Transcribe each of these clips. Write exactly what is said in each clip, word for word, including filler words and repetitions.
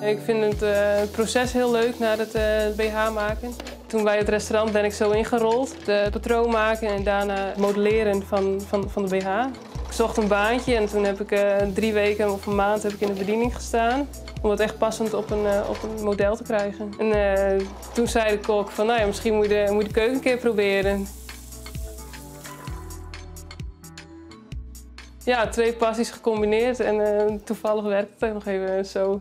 Ik vind het uh, proces heel leuk na het uh, B H maken. Toen bij het restaurant ben ik zo ingerold. Het patroon maken en daarna het modelleren van, van, van de B H. Ik zocht een baantje en toen heb ik uh, drie weken of een maand heb ik in de bediening gestaan. Om het echt passend op een, uh, op een model te krijgen. En uh, toen zei de kok van, nou ja, misschien moet je de, moet je de keuken een keer proberen. Ja, twee passies gecombineerd en uh, toevallig werkt het nog even zo.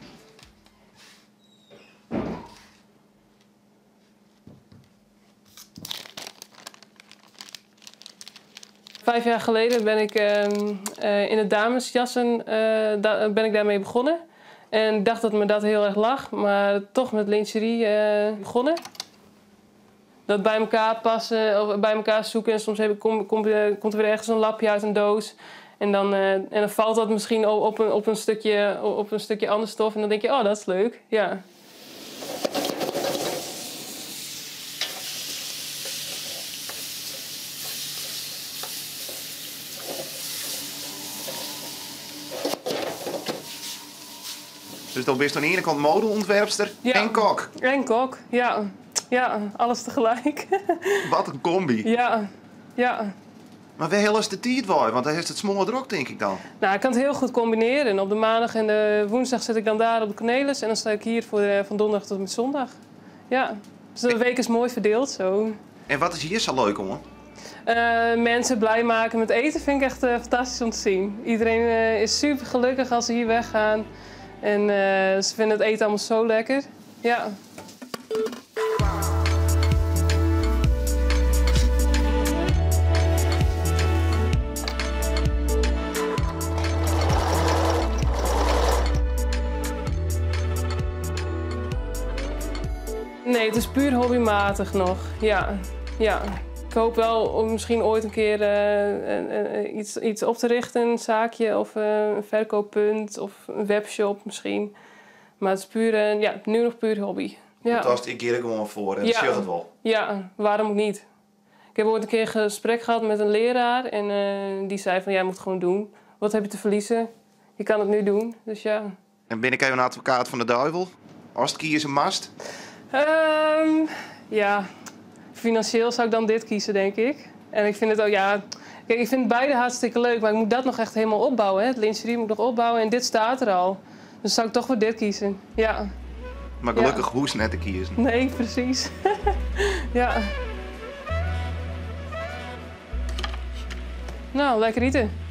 Vijf jaar geleden ben ik uh, uh, in het damesjassen uh, da ben ik daarmee begonnen. En ik dacht dat me dat heel erg lag, maar toch met lingerie uh, begonnen. Dat bij elkaar passen, of bij elkaar zoeken en soms heb, kom, kom, komt er weer ergens een lapje uit een doos. En dan, uh, en dan valt dat misschien op een, op, een stukje, op een stukje ander stof en dan denk je, oh dat is leuk, ja. Dus dan ben je aan de ene kant modeontwerpster ja. en kok. En kok, ja. Ja, alles tegelijk. Wat een combi. Ja, ja. Maar wel is de tijd wel, want dan is het smalle druk, denk ik dan. Nou, ik kan het heel goed combineren. Op de maandag en de woensdag zit ik dan daar op de Cornelis en dan sta ik hier voor de, van donderdag tot en met zondag. Ja, dus de week is mooi verdeeld zo. En wat is hier zo leuk om? Uh, mensen blij maken met eten vind ik echt uh, fantastisch om te zien. Iedereen uh, is super gelukkig als ze hier weggaan. En uh, ze vinden het eten allemaal zo lekker. Ja. Nee, het is puur hobbymatig nog. Ja, ja. Ik hoop wel om misschien ooit een keer uh, uh, iets, iets op te richten, een zaakje of uh, een verkooppunt of een webshop misschien. Maar het is puur, uh, ja, nu nog puur hobby. Ja. Dat ik keer gewoon voor en ja. dat het wel. Ja, waarom ook niet? Ik heb ooit een keer een gesprek gehad met een leraar en uh, die zei van, jij moet het gewoon doen. Wat heb je te verliezen? Je kan het nu doen, dus ja. En ben ik even een advocaat van de duivel? Als het kiezen mast? Um, ja, financieel zou ik dan dit kiezen, denk ik. En ik vind het ook, ja... Kijk, ik vind beide hartstikke leuk, maar ik moet dat nog echt helemaal opbouwen. Hè? Het lingerie moet ik nog opbouwen en dit staat er al. Dus zou ik toch voor dit kiezen, ja. Maar gelukkig ja. hoest net te kiezen. Nee, precies. Ja. Nou, lekker eten.